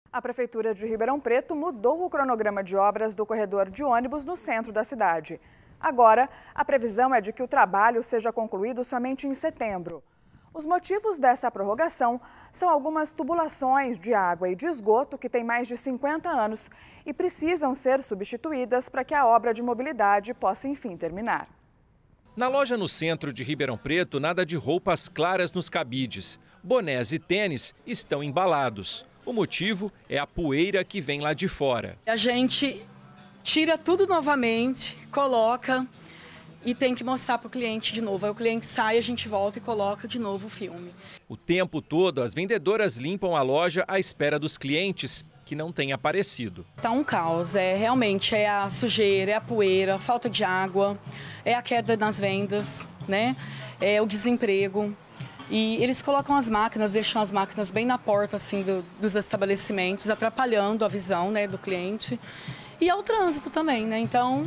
A Prefeitura de Ribeirão Preto mudou o cronograma de obras do corredor de ônibus no centro da cidade. Agora, a previsão é de que o trabalho seja concluído somente em setembro. Os motivos dessa prorrogação são algumas tubulações de água e de esgoto que têm mais de 50 anos e precisam ser substituídas para que a obra de mobilidade possa, enfim, terminar. Na loja no centro de Ribeirão Preto, nada de roupas claras nos cabides. Bonés e tênis estão embalados. O motivo é a poeira que vem lá de fora. A gente tira tudo novamente, coloca e tem que mostrar para o cliente de novo. Aí o cliente sai, a gente volta e coloca de novo o filme. O tempo todo, as vendedoras limpam a loja à espera dos clientes que não têm aparecido. Tá um caos, realmente é a sujeira, é a poeira, a falta de água, é a queda nas vendas, né? É o desemprego. E eles colocam as máquinas, deixam as máquinas bem na porta assim, dos estabelecimentos, atrapalhando a visão, né, do cliente. E é o trânsito também, né? Então,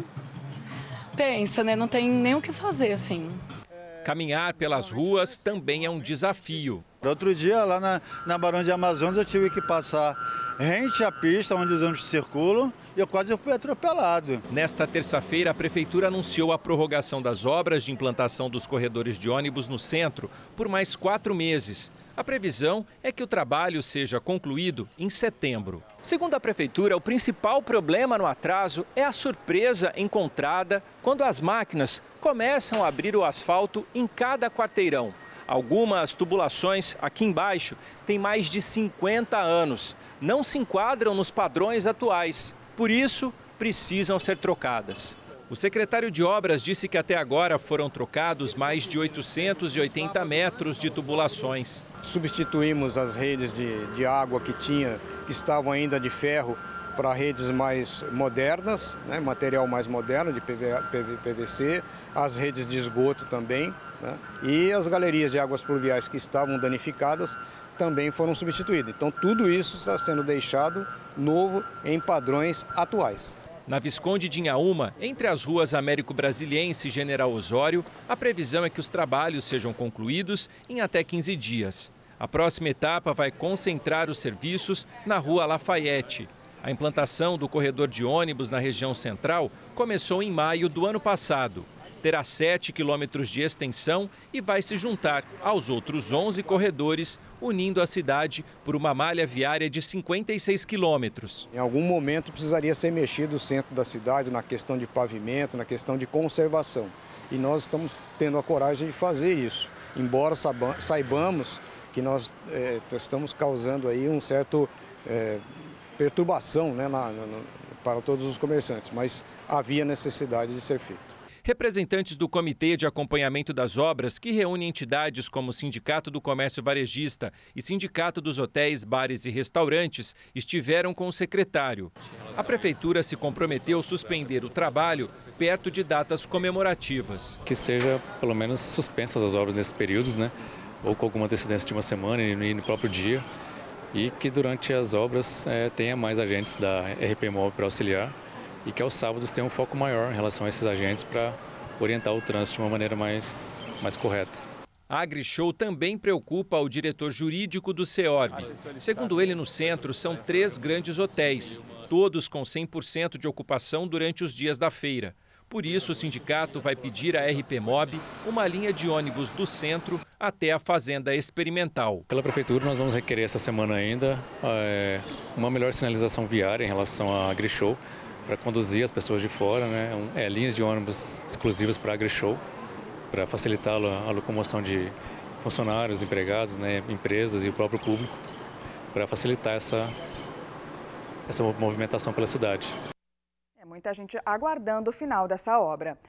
pensa, né? Não tem nem o que fazer, assim. Caminhar pelas ruas também é um desafio. Outro dia, lá na Barão de Amazonas, eu tive que passar rente à pista onde os ônibus circulam e eu quase fui atropelado. Nesta terça-feira, a Prefeitura anunciou a prorrogação das obras de implantação dos corredores de ônibus no centro por mais 4 meses. A previsão é que o trabalho seja concluído em setembro. Segundo a Prefeitura, o principal problema no atraso é a surpresa encontrada quando as máquinas começam a abrir o asfalto em cada quarteirão. Algumas tubulações aqui embaixo têm mais de 50 anos. Não se enquadram nos padrões atuais. Por isso, precisam ser trocadas. O secretário de Obras disse que até agora foram trocados mais de 880 metros de tubulações. Substituímos as redes de água que estavam ainda de ferro para redes mais modernas, né, material mais moderno de PVC, as redes de esgoto também, né, e as galerias de águas pluviais que estavam danificadas também foram substituídas. Então tudo isso está sendo deixado novo em padrões atuais. Na Visconde de Inhaúma, entre as ruas Américo Brasiliense e General Osório, a previsão é que os trabalhos sejam concluídos em até 15 dias. A próxima etapa vai concentrar os serviços na Rua Lafayette. A implantação do corredor de ônibus na região central começou em maio do ano passado. Terá 7 quilômetros de extensão e vai se juntar aos outros 11 corredores, unindo a cidade por uma malha viária de 56 quilômetros. Em algum momento precisaria ser mexido o centro da cidade na questão de pavimento, na questão de conservação. E nós estamos tendo a coragem de fazer isso, embora saibamos que nós estamos causando aí um certo perturbação, né, para todos os comerciantes, mas havia necessidade de ser feito. Representantes do Comitê de Acompanhamento das Obras, que reúne entidades como o Sindicato do Comércio Varejista e Sindicato dos Hotéis, Bares e Restaurantes, estiveram com o secretário. A Prefeitura se comprometeu a suspender o trabalho perto de datas comemorativas. Que seja, pelo menos, suspensas as obras nesses períodos, né? Ou com alguma antecedência de uma semana e no próprio dia. E que durante as obras tenha mais agentes da RP Mob para auxiliar e que aos sábados tenha um foco maior em relação a esses agentes para orientar o trânsito de uma maneira mais correta. A AgriShow também preocupa o diretor jurídico do CEORB. Segundo ele, no centro são 3 grandes hotéis, todos com 100% de ocupação durante os dias da feira. Por isso, o sindicato vai pedir à RP Mob uma linha de ônibus do centro até a Fazenda Experimental. Pela Prefeitura, nós vamos requerer essa semana ainda uma melhor sinalização viária em relação à AgriShow, para conduzir as pessoas de fora, né? Linhas de ônibus exclusivas para a AgriShow, para facilitar a locomoção de funcionários, empregados, né? Empresas e o próprio público, para facilitar essa movimentação pela cidade. Muita gente aguardando o final dessa obra.